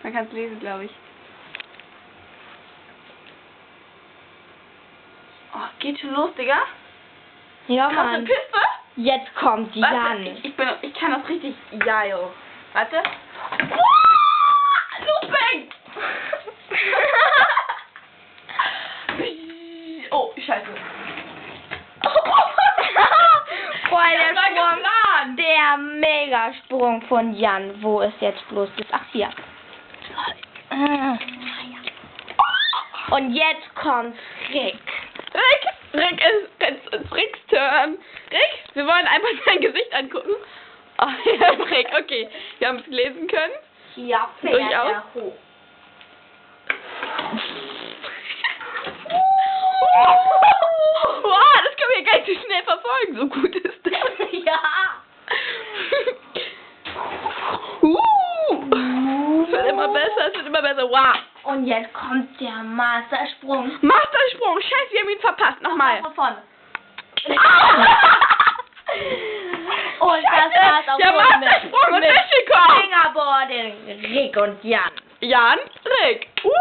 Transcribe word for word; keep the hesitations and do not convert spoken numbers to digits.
Man kann es lesen, glaube ich. Oh, geht schon los, Digga. Ja, Krasse Mann. Piste. Jetzt kommt Warte, Jan. ich, ich, bin, ich kann das richtig. Ja, jo. Warte. Looping! Oh, scheiße. Boah, der Das war Sprung, geplant. der Megasprung von Jan. Wo ist jetzt bloß das? Ach, hier. Und jetzt kommt Rick. Rick! Rick ist jetzt ist Ricks Turn. Rick, wir wollen einfach sein Gesicht angucken. Oh, ja, Rick, okay. Wir haben es lesen können. Ja, fährt Durchaus. er hoch. Wow, das können wir gar nicht so schnell verfolgen. So gut ist das. Ja. Uh, es wird immer besser, es wird immer besser. Wow. Und jetzt kommt der Mastersprung. Mastersprung. Scheiße, wir haben ihn verpasst. Nochmal. Von vorne. Ah! Und das war's auch Der schon Mastersprung mit und Fingerboard. Fingerboarding. Rick und Jan. Jan, Rick. Uh.